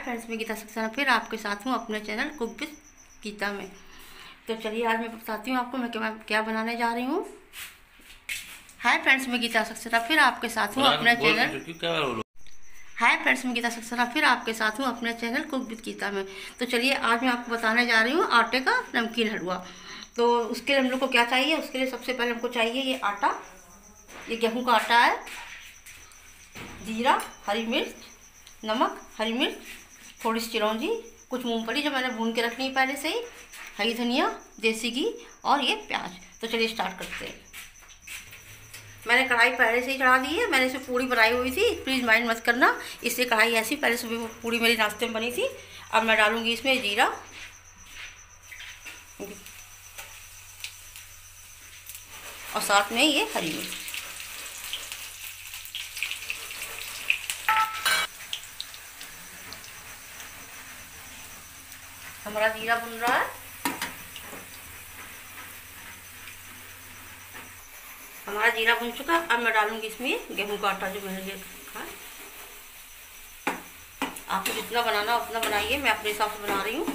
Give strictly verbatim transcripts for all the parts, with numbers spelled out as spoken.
Friends, मैं गीता सक्सेना फिर आपके साथ हूँ अपने चैनल कुक विद गीता में। तो चलिए आज मैं बताती हूँ आपको मैं क्या क्या बनाने जा रही हूँ। हाय फ्रेंड्स, मैं गीता सक्सेना फिर आपके साथ हूँ अपने चैनल हाय फ्रेंड्स मैं गीता सक्सेना फिर आपके साथ हूँ अपने चैनल कुक विद गीता में। तो चलिए आज मैं आपको बताने जा रही हूँ आटे का नमकीन हलवा। तो उसके लिए हम लोग को क्या चाहिए, उसके लिए सबसे पहले हमको चाहिए ये आटा, ये गेहूँ का आटा है, जीरा, हरी मिर्च, नमक, हरी मिर्च, थोड़ी सी चिरौंजी, कुछ मूंगफली जो मैंने भून के रखनी है पहले से ही, हरी धनिया, देसी घी और ये प्याज। तो चलिए स्टार्ट करते हैं। मैंने कढ़ाई पहले से ही चढ़ा दी है, मैंने इसे पूड़ी बनाई हुई थी, प्लीज़ माइंड मत करना, इससे कढ़ाई ऐसी पहले से पूड़ी मेरी नाश्ते में बनी थी। अब मैं डालूँगी इसमें जीरा और साथ में ये हरी मिर्च। हमारा जीरा भुन रहा है, हमारा जीरा भुन चुका। अब मैं डालूंगी इसमें गेहूं का आटा जो मैंने रखा है। आपको जितना बनाना उतना बनाइए, मैं अपने हिसाब से बना रही हूँ।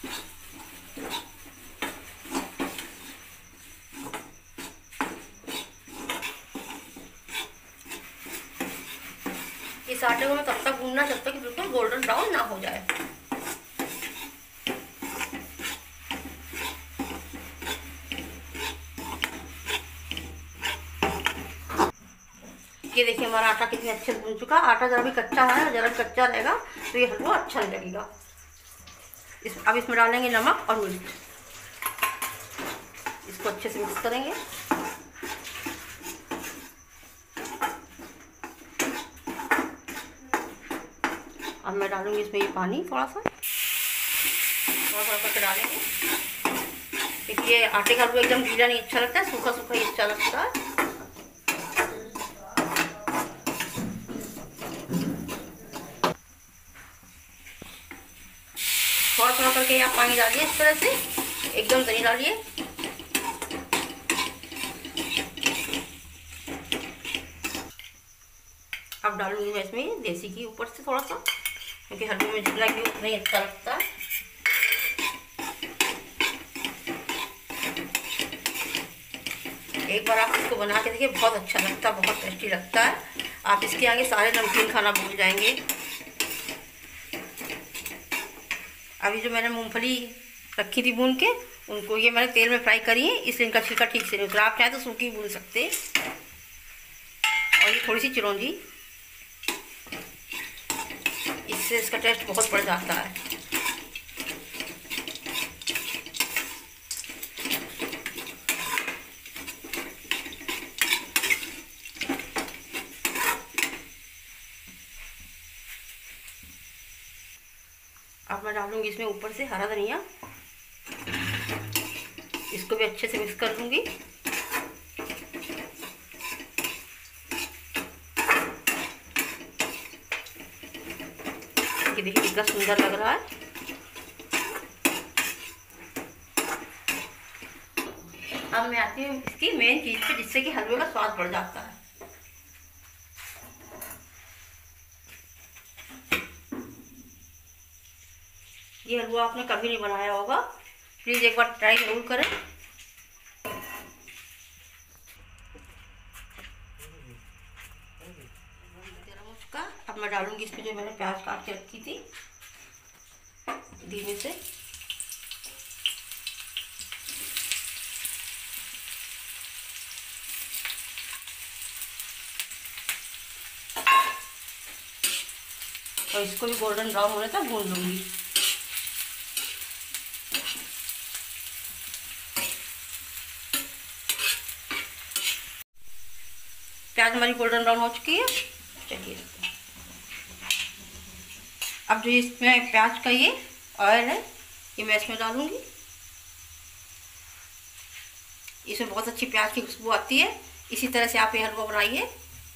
इस आटे को मैं तब तक भूनना जब तक कि बिल्कुल गोल्डन ब्राउन ना हो जाए। ये देखिए हमारा आटा कितने अच्छे से भून चुका। आटा जरा भी कच्चा है, जरा भी कच्चा रहेगा तो ये हलवा अच्छा नहीं लगेगा। इस अब इसमें डालेंगे नमक और मिर्च, इसको अच्छे से मिक्स करेंगे। अब मैं डालूंगी इसमें ये पानी, थोड़ा सा थोड़ा थोड़ा करके डालेंगे, क्योंकि ये आटे का हलवा एकदम गीला नहीं अच्छा लगता है, सूखा सूखा ही अच्छा लगता है। थोड़ा थोड़ा करके आप पानी डालिए, इस तरह से एकदम नहीं डालिए। अब डालूंगी मैं इसमें देसी घी ऊपर से थोड़ा सा, क्योंकि हलवे में जितना घी उतना ही अच्छा लगता है। एक बार आप इसको बना के देखिए, बहुत अच्छा लगता है, बहुत टेस्टी लगता है। आप इसके आगे सारे नमकीन खाना भूल जाएंगे। अभी जो मैंने मूंगफली रखी थी भून के, उनको ये मैंने तेल में फ्राई करी है, इसलिए इनका छिलका ठीक से नहीं उतरा। आप चाहे तो सूखी भून सकते हैं। और ये थोड़ी सी चिरौंजी, इससे इसका टेस्ट बहुत बढ़ जाता है। अब मैं डालूंगी इसमें ऊपर से हरा धनिया, इसको भी अच्छे से मिक्स कर लूंगी। ये देखिए कितना सुंदर लग रहा है। अब मैं आती हूँ इसकी मेन चीज पे, जिससे कि हलवे का स्वाद बढ़ जाता है। ये हलवा आपने कभी नहीं बनाया होगा, प्लीज़ एक बार ट्राई जरूर करें। गरम हो चुका। अब मैं डालूंगी इसमें जो मैंने प्याज काट के रखी थी, धीमे से। और इसको भी गोल्डन ब्राउन होने तक भून लूंगी। प्याज हमारी गोल्डन ब्राउन हो चुकी है। चलिए अब जो इसमें प्याज का ये ऑयल है, ये मैं इसमें डालूंगी। इसमें बहुत अच्छी प्याज की खुशबू आती है। इसी तरह से आप ये हलवा बनाइए।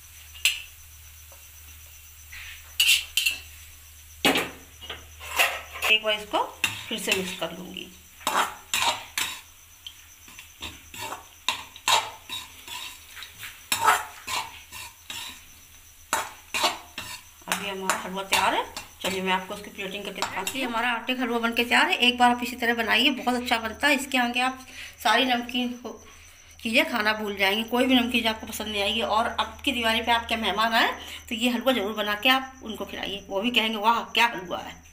एक बार इसको फिर से मिक्स कर लूंगी। अभी हमारा हलवा तैयार है। चलिए मैं आपको उसकी प्लेटिंग करके दिखाती हूँ। हमारा आटे का हलवा बन के तैयार है। एक बार आप इसी तरह बनाइए, बहुत अच्छा बनता है। इसके आगे आप सारी नमकीन चीज़ें खाना भूल जाएंगे, कोई भी नमकीन आपको पसंद नहीं आएगी। और अब की दिवाली पे आपके मेहमान आए तो ये हलवा ज़रूर बना के आप उनको खिलाइए, वो भी कहेंगे वाह क्या हलवा है।